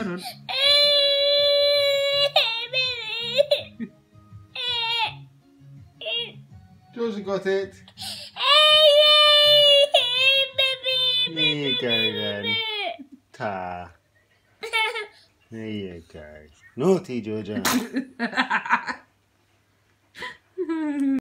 on. Georgia got it. There you go then. Ta. There you go. Naughty Georgia.